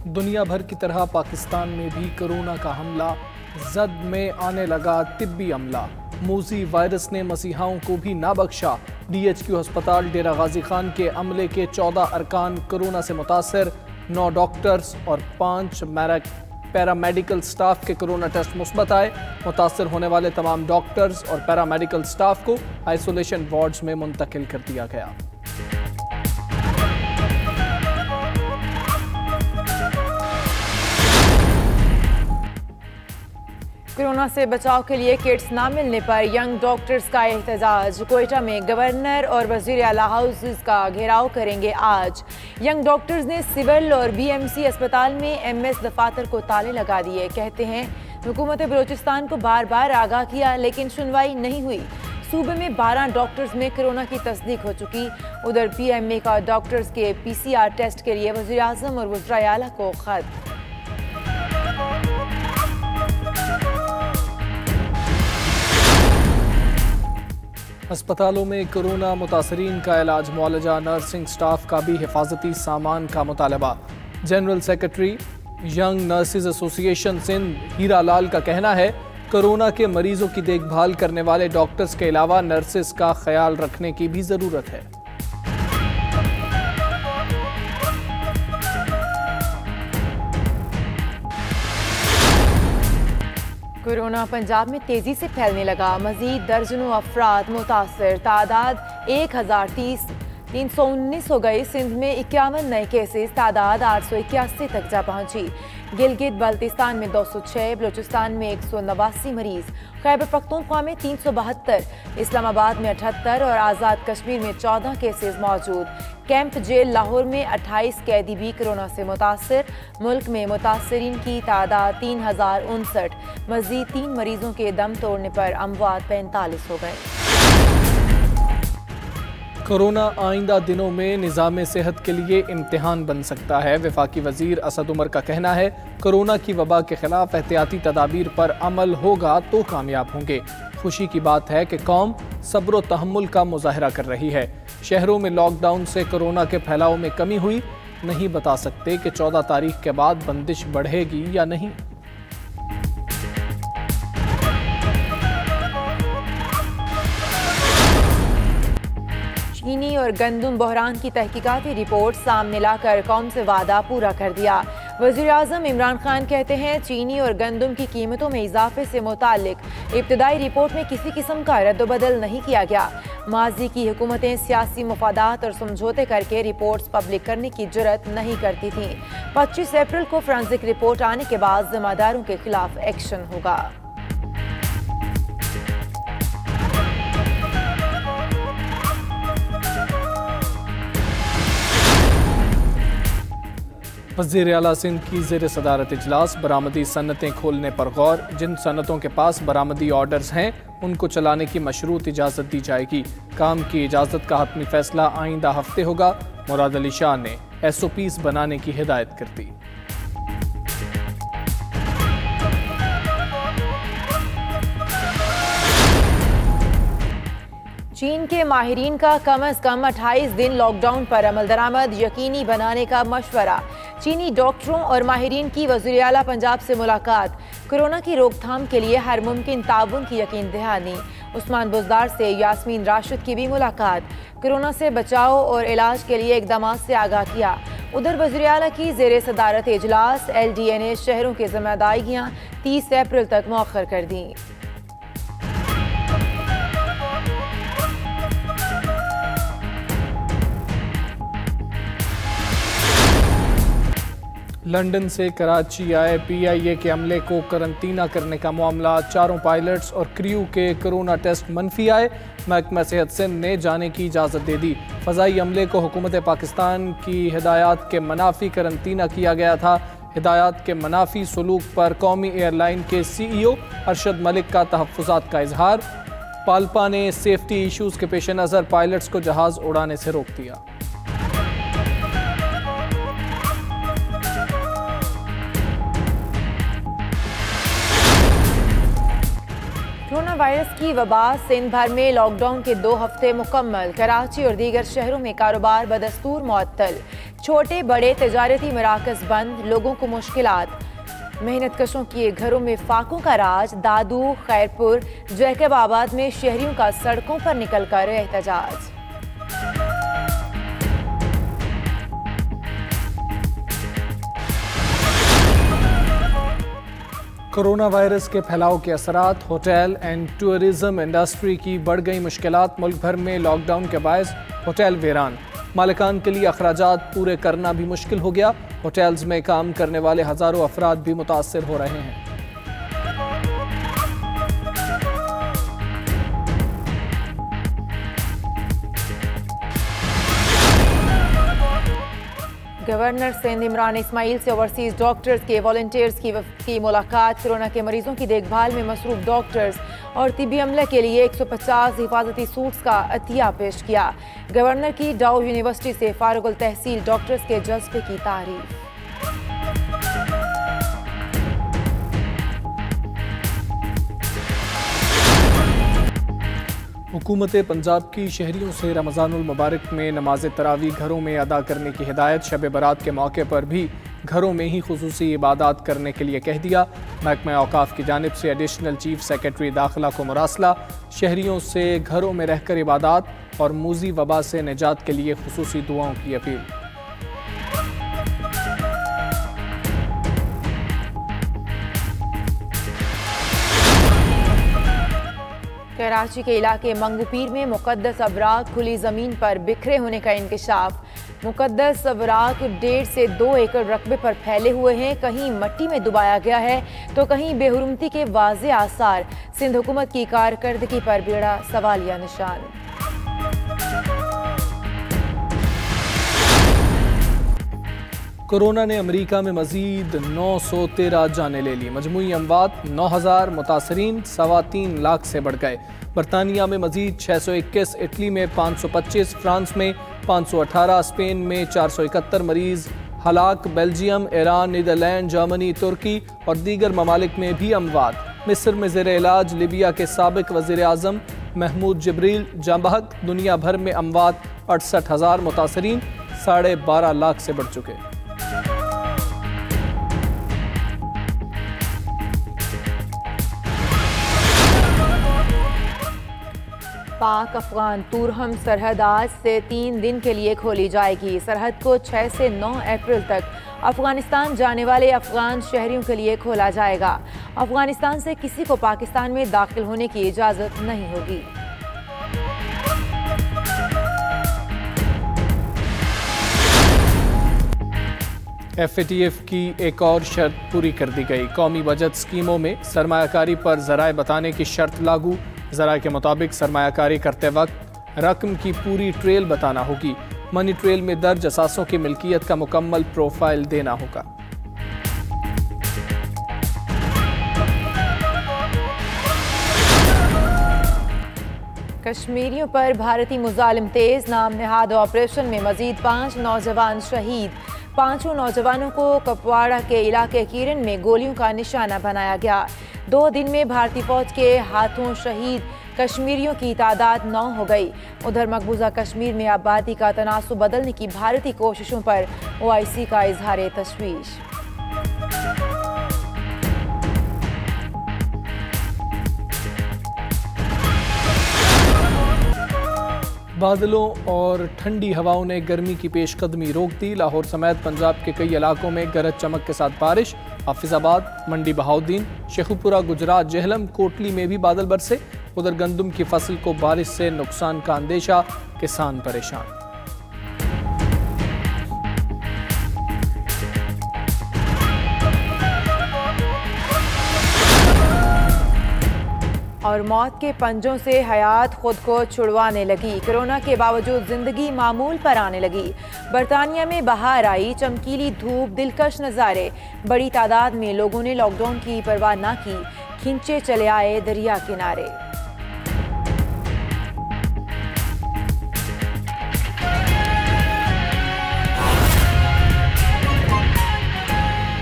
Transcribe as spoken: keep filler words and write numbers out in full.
दुनिया भर की तरह पाकिस्तान में भी कोरोना का हमला, जद में आने लगा तिब्बी अमला। मूजी वायरस ने मसीहाओं को भी ना बख्शा। डी एच क्यू अस्पताल डेरा गाजी खान के अमले के चौदह अरकान कोरोना से मुतासर, नौ डॉक्टर्स और पाँच पैरामेडिकल स्टाफ के कोरोना टेस्ट मुस्बत आए। मुतासर होने वाले तमाम डॉक्टर्स और पैरामेडिकल स्टाफ को आइसोलेशन वार्ड्स में मुंतकिल कर दिया गया। कोरोना से बचाव के लिए किट्स ना मिलने पर यंग डॉक्टर्स का एहतजाज। कोयटा में गवर्नर और वजीर आला हाउसेस का घेराव करेंगे आज। यंग डॉक्टर्स ने सिविल और बी एम सी अस्पताल में एम एस दफातर को ताले लगा दिए। कहते हैं हुकूमत बलोचिस्तान को बार बार आगाह किया लेकिन सुनवाई नहीं हुई। सूबे में बारह डॉक्टर्स में कोरोना की तस्दीक हो चुकी। उधर पी एम ए का डॉक्टर्स के पी सी आर टेस्ट के लिए वज़ीर आज़म और वज़ीर आला को खत। अस्पतालों में कोरोना मुतासरीन का इलाज, मुआलजा, नर्सिंग स्टाफ का भी हिफाजती सामान का मुतालबा। General secretary young nurses association Sindh Hira Lal का कहना है कोरोना के मरीजों की देखभाल करने वाले डॉक्टर्स के अलावा नर्सेज का ख्याल रखने की भी जरूरत है। कोरोना पंजाब में तेजी से फैलने लगा। मजीद दर्जनों अफराद मुतासर, तादाद एक हजार तीस तीन सौ उन्नीस हो गई। सिंध में इक्यावन नए केसेस, तादाद आठ सौ इक्यासी तक जा पहुंची। गिलगित बल्तिस्तान में दो सौ छः, बलूचिस्तान में एक सौ नवासी मरीज, खैबर पख्तूनख्वा में तीन सौ बहत्तर, इस्लामाबाद में अठहत्तर और आज़ाद कश्मीर में चौदह केसेस मौजूद। कैंप जेल लाहौर में अट्ठाईस कैदी भी कोरोना से मुतासर। मुल्क में मुतासरीन की तादाद तीन हजार उनसठ। मजीद तीन मरीजों के दम तोड़ने पर अमवात पैंतालीस हो गए। कोरोना आइंदा दिनों में निज़ाम सेहत के लिए इम्तिहान बन सकता है। वफाकी वजीर असद उमर का कहना है कोरोना की वबा के खिलाफ एहतियाती तदाबीर पर अमल होगा तो कामयाब होंगे। खुशी की बात है कि कौम सब्र व तहम्मुल का मुजाहरा कर रही है। शहरों में लॉकडाउन से कोरोना के फैलाव में कमी हुई। नहीं बता सकते कि चौदह तारीख के बाद बंदिश बढ़ेगी या नहीं। चीनी और गंदम बहरान की तहकीकाती रिपोर्ट सामने लाकर कौम से वादा पूरा कर दिया। वज़ीर आज़म इमरान खान कहते हैं चीनी और गंदम की कीमतों में इजाफे से मुतालिक इब्तदाई रिपोर्ट में किसी किस्म का रद्द-बदल नहीं किया गया। माजी की हुकूमतें सियासी मुफादात और समझौते करके रिपोर्ट्स पब्लिक करने की जुर्रत नहीं करती थीं। पच्चीस अप्रैल को फोरेंसिक रिपोर्ट आने के बाद जिम्मेदारों के खिलाफ एक्शन होगा। वज़ीर आला सिंध की ज़ेर सदारत इजलास, बरामदी सन्नतें खोलने पर गौर। जिन सन्नतों के पास बरामदी ऑर्डर्स हैं उनको चलाने की मशरूत इजाज़त दी जाएगी। काम की इजाज़त का हतमी फैसला आइंदा हफ्ते होगा। मुराद अली शाह ने एस ओ पीज़ बनाने की हिदायत कर दी। चीन के माहिरीन का कम अज कम अट्ठाईस दिन लॉकडाउन पर अमल दरामद यकीनी बनाने का मशवरा। चीनी डॉक्टरों और माहिरीन की वज़ीर आला पंजाब से मुलाकात। कोरोना की रोकथाम के लिए हर मुमकिन ताउन की यकीन दहानी। उस्मान बुजदार से यास्मीन राशिद की भी मुलाकात। कोरोना से बचाव और इलाज के लिए इकदाम से आगाह किया। उधर वज़ीर आला की ज़ेर सदारत इजलास, एल डी ए ने शहरों की जिम्मेदारियाँ तीस अप्रैल तक मौखर कर दी। लंदन से कराची आए पी आई ए के अमले को करंतना करने का मामला। चारों पायलट्स और क्रू के कोरोना टेस्ट मनफी आए। महकमा सेहत सिंध ने जाने की इजाज़त दे दी। फ़ज़ाई अमले को हुकूमत पाकिस्तान की हिदायत के मनाफी करंतना किया गया था। हिदायत के मनाफी सलूक पर कौमी एयरलाइन के सी ई ओ अरशद मलिक का तहफ़्फ़ुज़ात का इजहार। पालपा ने सेफ्टी इशूज़ के पेश नज़र पायलट्स को जहाज़ उड़ाने से रोक दिया। कोरोना वायरस की वबा, सिंध भर में लॉकडाउन के दो हफ्ते मुकम्मल। कराची और दीगर शहरों में कारोबार बदस्तूर मुअत्तल। छोटे बड़े तजारती मराकज बंद, लोगों को मुश्किलात। मेहनत कशों के घरों में फाकों का राज। दादू, खैरपुर, जैकबाबाद में शहरियों का सड़कों पर निकलकर एहतजाज। कोरोना वायरस के फैलाव के असरात, होटल एंड टूरिज्म इंडस्ट्री की बढ़ गई मुश्किलात। मुल्क भर में लॉकडाउन के बायस होटल वीरान। मालिकान के लिए अखराजात पूरे करना भी मुश्किल हो गया। होटल्स में काम करने वाले हजारों अफराद भी मुतासर हो रहे हैं। गवर्नर सिंध इमरान इस्माइल से ओवरसीज डॉक्टर्स के वॉलंटियर्स की, की मुलाकात। कोरोना के मरीजों की देखभाल में मसरूफ डॉक्टर्स और तिबी अमले के लिए एक सौ पचास हिफाजती सूट्स का अतिया पेश किया। गवर्नर की डाउ यूनिवर्सिटी से फारुगुल तहसील डॉक्टर्स के जज्बे की तारीफ। हुकूमत पंजाब की शहरियों से रमज़ानुल मुबारक में नमाज तरावी घरों में अदा करने की हिदायत। शब बरात के मौके पर भी घरों में ही खुसूसी इबादत करने के लिए कह दिया। महकमा औकाफ की जानिब से एडिशनल चीफ सेक्रेटरी दाखिला को मुरासला। शहरियों से घरों में रहकर इबादत और मूजी वबा से निजात के लिए खुसूसी दुआओं की अपील। कराची के इलाके मंगूपीर में मुकद्दस अवराक खुली ज़मीन पर बिखरे होने का इंकशाफ। मुकद्दस अवराक डेढ़ से दो एकड़ रकबे पर फैले हुए हैं। कहीं मिट्टी में डुबाया गया है तो कहीं बेहुरमती के वाज़े आसार। सिंध हुकूमत की कारकर्दगी पर बेड़ा सवालिया निशान। कोरोना ने अमरीका में मजीद नौ सौ तेरह जानें ले ली। मजमूई अमवात नौ हज़ार, मुतासरीन सवा तीन लाख से बढ़ गए। बरतानिया में मजीद छः सौ इक्कीस, इटली में पाँच सौ पच्चीस, फ्रांस में पाँच सौ अठारह, स्पेन में चार सौ इकहत्तर मरीज हलाक। बेल्जियम, ईरान, नीदरलैंड, जर्मनी, तुर्की और दीगर ममालिक में भी अमवात। मिस्र में ज़ेर इलाज लीबिया के साबिक वज़ीर आज़म महमूद जबरील जांबहक। दुनिया भर में अमवात अड़सठ हज़ार, मुतासरीन साढ़े बारह लाख से बढ़ चुके। पाक अफगान तुरहम सरहद आज से तीन दिन के लिए खोली जाएगी। सरहद को छह से नौ अप्रैल तक अफगानिस्तान जाने वाले अफगान शहरियों के लिए खोला जाएगा। अफगानिस्तान से किसी को पाकिस्तान में दाखिल होने की इजाज़त नहीं होगी। एफ ए टी एफ की एक और शर्त पूरी कर दी गई। कौमी बजट स्कीमों में सरमायाकारी पर ज़राए बताने की शर्त लागू। ज़राए के मुताबिक सरमायाकारी करते वक्त रकम की पूरी ट्रेल बताना होगी। मनी ट्रेल में दर्ज असासों की मिल्कियत का मुकम्मल प्रोफाइल देना होगा। कश्मीरियों पर भारतीय मुजालिम तेज नाम नहाद ऑपरेशन में मजीद पाँच नौजवान शहीद। पांचों नौजवानों को कपवाड़ा के इलाके कीरन में गोलियों का निशाना बनाया गया। दो दिन में भारतीय फौज के हाथों शहीद कश्मीरियों की तादाद नौ हो गई। उधर मकबूजा कश्मीर में आबादी का तनासुब बदलने की भारतीय कोशिशों पर ओ आई सी का इजहार तशवीश। बादलों और ठंडी हवाओं ने गर्मी की पेशकदमी रोक दी। लाहौर समेत पंजाब के कई इलाकों में गरज चमक के साथ बारिश। हाफिजाबाद, मंडी बहाउद्दीन, शेखुपुरा, गुजरात, जेहलम, कोटली में भी बादल बरसे। उधर गंदम की फसल को बारिश से नुकसान का अंदेशा, किसान परेशान। और मौत के पंजों से हयात खुद को छुड़वाने लगी। कोरोना के बावजूद जिंदगी मामूल पर आने लगी। बरतानिया में बहार आई, चमकीली धूप, दिलकश नज़ारे। बड़ी तादाद में लोगों ने लॉकडाउन की परवाह न की, खिंचे चले आए दरिया किनारे।